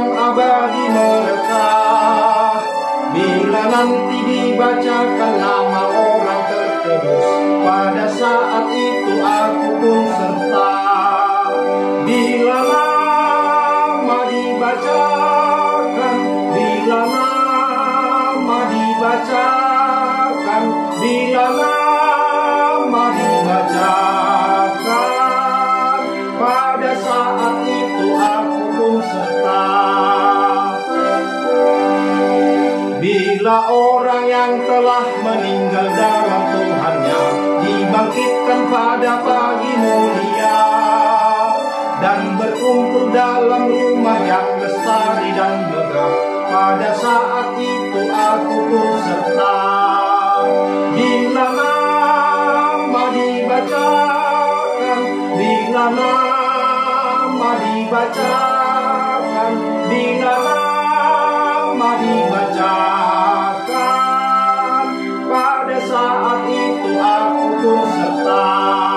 yang abadi mereka. Bila nanti dibacakan nama orang terkudus, pada saat itu aku pun serta. Bila nama dibacakan, bila nama dibacakan, bila nama dibacakan, pada saat itu aku pun serta. Bila orang yang telah meninggal dalam Tuhannya dibangkitkan pada pagi mulia dan berkumpul dalam rumah yang lestari dan megah, pada saat itu aku pun serta. Bila nama dibacakan, bila nama dibacakan, bila nama dibacakan, pada saat itu aku pun serta.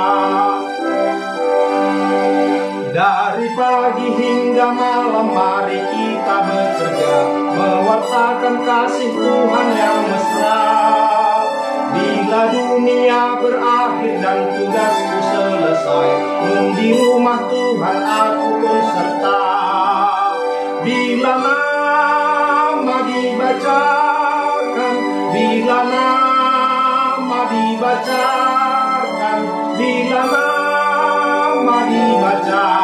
Dari pagi hingga malam mari kita bekerja, mewartakan kasih Tuhan yang mesra. Bila dunia berakhir dan tugasku selesai, di rumah Tuhan aku pun serta. Bila nama dibacakan, bila nama dibacakan, bila nama dibacakan,